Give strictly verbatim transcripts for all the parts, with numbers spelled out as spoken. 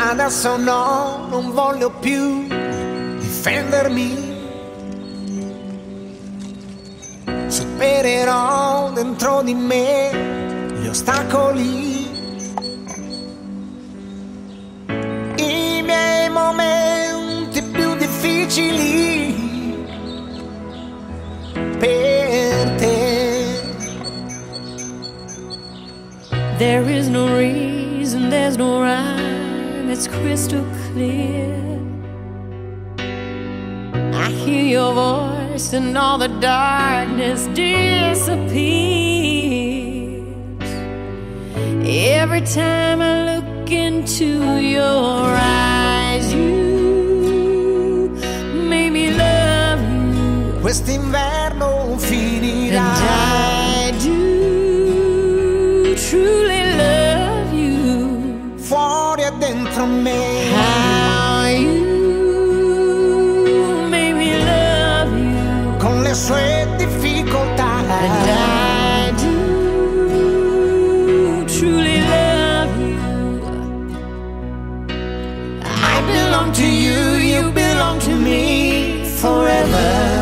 Adesso no, non voglio più difendermi. Supererò dentro di me gli ostacoli, i miei momenti più difficili per te. There is no reason, there's no rhyme, it's crystal clear. I hear your voice and all the darkness disappears. Every time I look into your eyes, you make me love you. Quest'inverno finirà. And I do truly love you. Fuori e dentro me. How you sue difficoltà. And I do truly love you. I belong to you, you belong to me forever.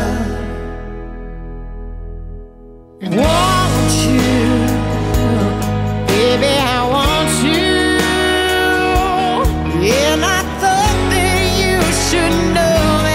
Want you, baby, I want you. And I thought that you should know.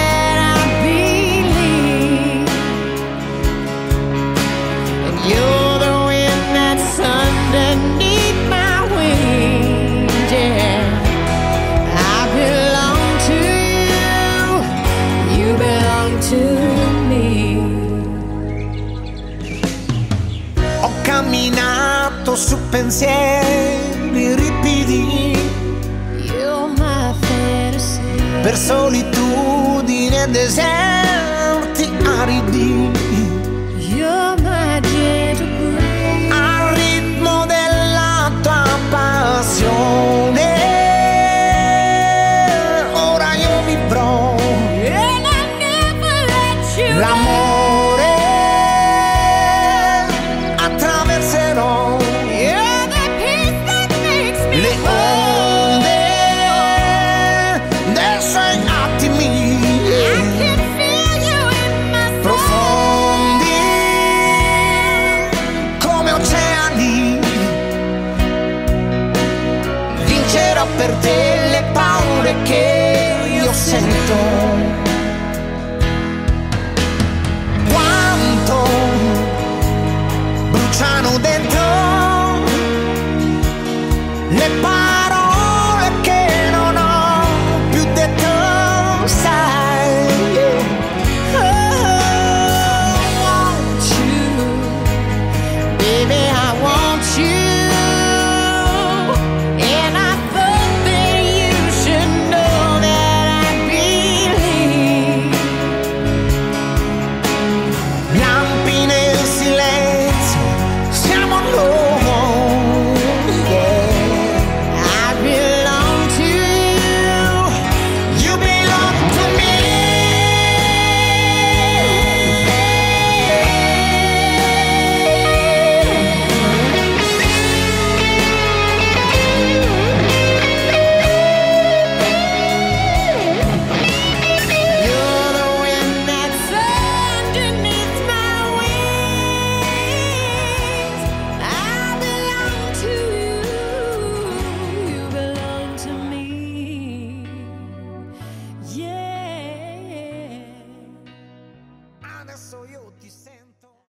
Camminato su pensieri ripidi, You're my fantasy. Per solitudine e deserti aridi. You're my gentle breeze. Al ritmo della tua passione ora io vivrò. And I never let you L'amore per te le paure che io sento. Quanto bruciano dentro le paure